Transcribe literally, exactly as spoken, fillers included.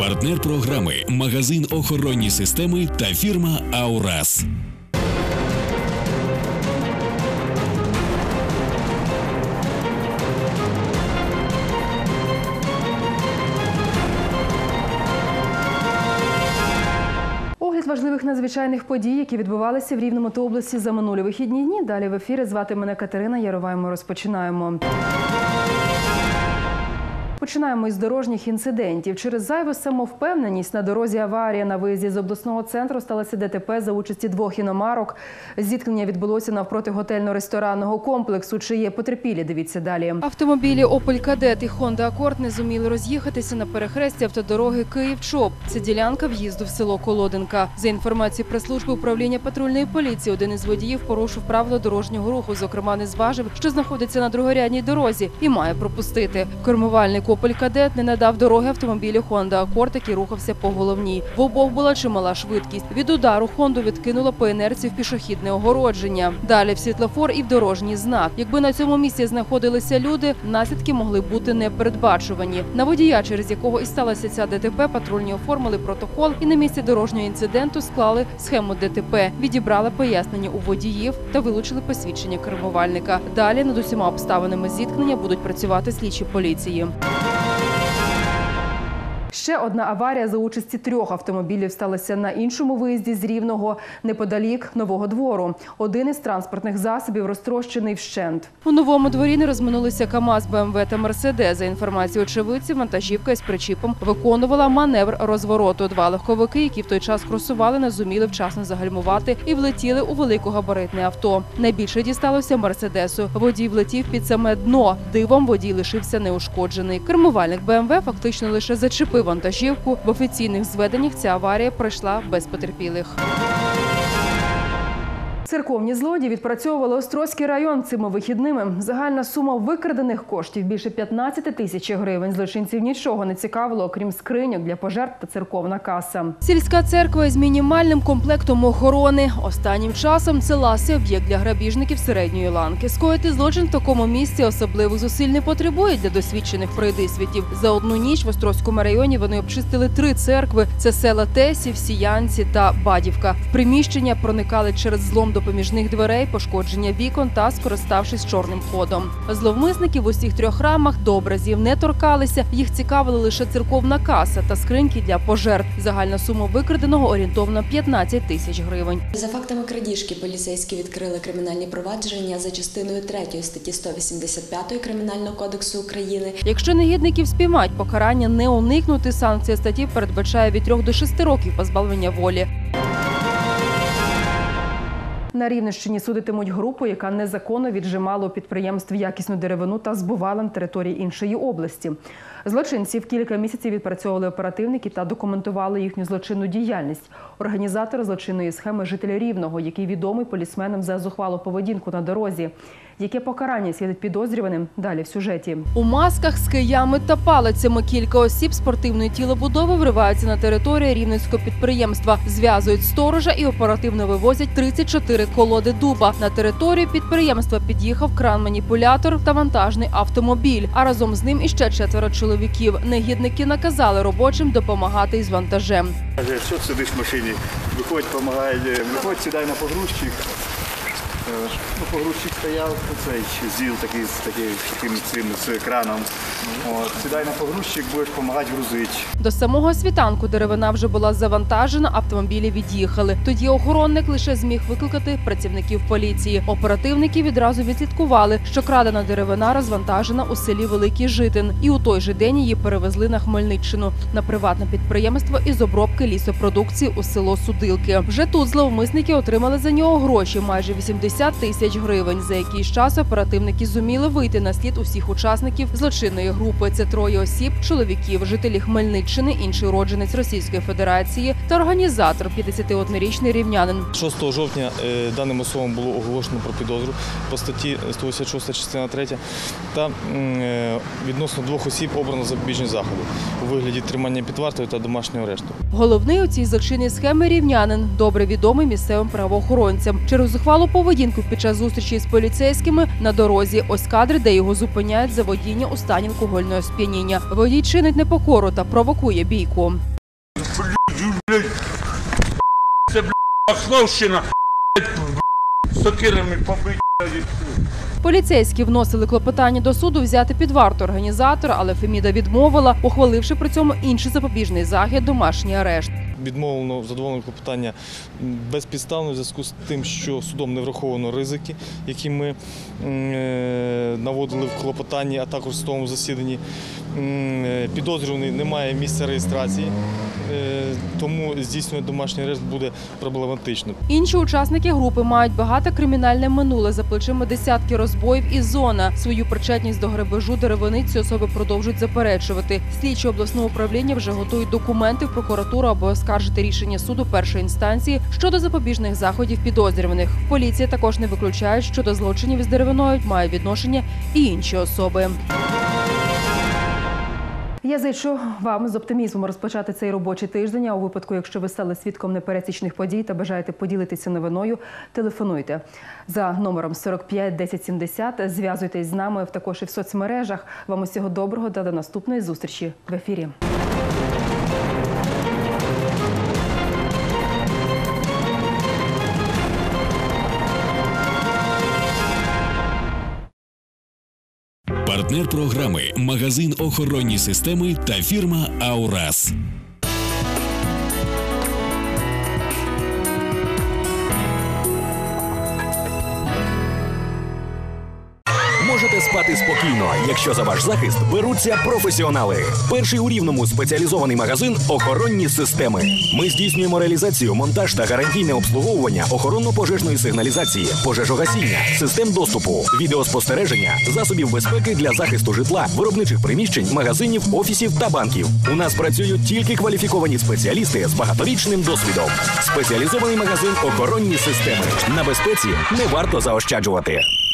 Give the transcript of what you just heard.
Партнер програми – магазин охоронні системи та фірма «Аурас». Огляд важливих надзвичайних подій, які відбувалися в Рівному та області за минулі вихідні дні. Далі в ефірі. Звати мене Катерина Ярова. Ми розпочинаємо. Починаємо із дорожніх інцидентів. Через зайву самовпевненість на дорозі аварія на виїзді з обласного центру сталося ДТП за участі двох іномарок. Зіткнення відбулося навпроти готельно-ресторанного комплексу. Чи є потерпілі? Дивіться далі. Автомобілі «Опель Кадет» і «Хонда Акорд» не зуміли роз'їхатися на перехресті автодороги Київ-Чоп. Це ділянка в'їзду в село Колоденка. За інформацією прес-служби управління патрульної поліції, один із водіїв порушив правила дорожнього руху. Зокрема, не зважив, що знаходиться на другорядній дорозі і має пропустити. Кермувальник «Опель Кадет» не надав дороги автомобілю «Хонда Акорд», який рухався по головній. В обох була чимала швидкість. Від удару «Хонду» відкинуло по інерції в пішохідне огородження. Далі в світлофор і в дорожній знак. Якби на цьому місці знаходилися люди, наслідки могли бути непередбачувані. На водія, через якого і сталося ця ДТП, патрульні оформили протокол і на місці дорожнього інциденту склали схему ДТП, відібрали пояснення у водіїв та вилучили посвідчення кермувальника. Далі над усіма обставинами зіткнення будуть працювати слідчі поліції. Ще одна аварія за участі трьох автомобілів сталася на іншому виїзді з Рівного, неподалік Нового двору. Один із транспортних засобів розтрощений вщент. У Новому дворі не розминулися КАМАЗ, БМВ та Мерседес. За інформацією очевидців, вантажівка із причіпом виконувала маневр розвороту. Два легковики, які в той час кросували, не зуміли вчасно загальмувати і влетіли у великогабаритне авто. Найбільше дісталося Мерседесу. Водій влетів під саме дно. Дивом водій лишився неушкоджений. Кермувальник БМВ фактично лише зачепив вантажівку. В офіційних зведеннях ця аварія пройшла без потерпілих. Церковні злодії відпрацьовували Острозький район цими вихідними. Загальна сума викрадених коштів – більше п'ятнадцяти тисяч гривень. Злочинців нічого не цікавило, окрім скриньок для пожертв та церковна каса. Сільська церква із мінімальним комплектом охорони. Останнім часом це ласий об'єкт для грабіжників середньої ланки. Скоїти злочин в такому місці особливих зусиль не потребує для досвідчених пройдисвітів. За одну ніч в Острозькому районі вони обчистили три церкви – це села Тесів, Сіянці та Бадівка. В приміщення проникали через злом до поміжних дверей, пошкодження вікон та скориставшись чорним ходом. Зловмисники в усіх трьох храмах до образів не торкалися, їх цікавила лише церковна каса та скриньки для пожертв. Загальна сума викраденого орієнтовно п'ятнадцять тисяч гривень. За фактами крадіжки поліцейські відкрили кримінальні провадження за частиною третьої статті сто вісімдесят п'ять Кримінального кодексу України. Якщо негідників спіймають, покарання не уникнути. Санкція статті передбачає від трьох до шести років позбавлення волі. На Рівненщині судитимуть групу, яка незаконно віджимала у підприємств якісну деревину та збувала на території іншої області. Злочинців кілька місяців відпрацьовували оперативники та документували їхню злочинну діяльність. Організатор злочинної схеми – житель Рівного, який відомий полісменам за зухвалу поведінку на дорозі. Яке покарання світить підозрюваним? Далі в сюжеті. У масках з киями та палицями кілька осіб спортивної тілобудови вриваються на територію рівненського підприємства. Зв'язують сторожа і оперативно вивозять тридцять чотири колоди дуба. На територію підприємства під'їхав кран-маніпулятор та вантажний автомобіль, а разом з ним іще четверо чоловіків. Негідники наказали робочим допомагати із вантажем. Каже, що ти сидиш в машині, виходь, допомагай, виходь, сідай на погрузчик. Ну, погрузчик стояв, цей зіл такий з таким, таким цим, з краном. От, сідай на погрузчик, будеш допомагати грузити. До самого світанку деревина вже була завантажена, автомобілі від'їхали. Тоді охоронник лише зміг викликати працівників поліції. Оперативники відразу відслідкували, що крадена деревина розвантажена у селі Великий Житин. І у той же день її перевезли на Хмельниччину, на приватне підприємство із обробки лісопродукції у село Судилки. Вже тут зловмисники отримали за нього гроші – майже вісімдесят тисяч гривень. За якийсь час оперативники зуміли вийти на слід усіх учасників злочинної групи. Це троє осіб, чоловіків, жителі Хмельниччини, інший уродженець Російської Федерації та організатор, п'ятдесятиоднорічний рівнянин. шостого жовтня е, даним особам було оголошено про підозру по статті сто вісімдесят шість частина третя та е, відносно двох осіб обрано запобіжні заходи у вигляді тримання під вартою та домашнього арешту. Головний у цій злочинній схемі рівнянин, добре відомий місцевим правоохоронцям. Через зухвалу поведінку під час зустрічі з поліцейськими на дорозі. Ось кадри, де його зупиняють за водіння у стані алкогольного сп'яніння. Водій чинить непокору та провокує бійку. блядь, це, блядь, Махновщина, блядь, сокирами побить, блядь. Поліцейські вносили клопотання до суду взяти під варту організатора, але Феміда відмовила, ухваливши при цьому інший запобіжний захід – домашній арешт. Відмовлено задоволено клопотання безпідставно в зв'язку з тим, що судом не враховано ризики, які ми е, наводили в клопотанні, а також в судовому засіданні. Е, підозрюваний не має місця реєстрації, е, тому здійснювати домашній арешт буде проблематично. Інші учасники групи мають багато кримінальне минуле, за плечима десятки розбоїв і зона. Свою причетність до грабежу деревини ці особи продовжують заперечувати. Слідчі обласного управління вже готують документи в прокуратуру, аби оскаржити рішення суду першої інстанції щодо запобіжних заходів підозрюваних. Поліція також не виключає, що до злочинів із деревиною мають відношення і інші особи. Я зичу вам з оптимізмом розпочати цей робочий тиждень. А у випадку, якщо ви стали свідком непересічних подій та бажаєте поділитися новиною, телефонуйте за номером сорок п'ять десять сімдесят. Зв'язуйтесь з нами також і в соцмережах. Вам усього доброго та до наступної зустрічі в ефірі. Партнер програми – магазин охоронні системи та фірма «Аурас». Можете спати спокійно, якщо за ваш захист беруться професіонали. Перший у Рівному спеціалізований магазин «Охоронні системи». Ми здійснюємо реалізацію, монтаж та гарантійне обслуговування охоронно-пожежної сигналізації, пожежогасіння, систем доступу, відеоспостереження, засобів безпеки для захисту житла, виробничих приміщень, магазинів, офісів та банків. У нас працюють тільки кваліфіковані спеціалісти з багаторічним досвідом. Спеціалізований магазин «Охоронні системи». На безпеці не варто заощаджувати.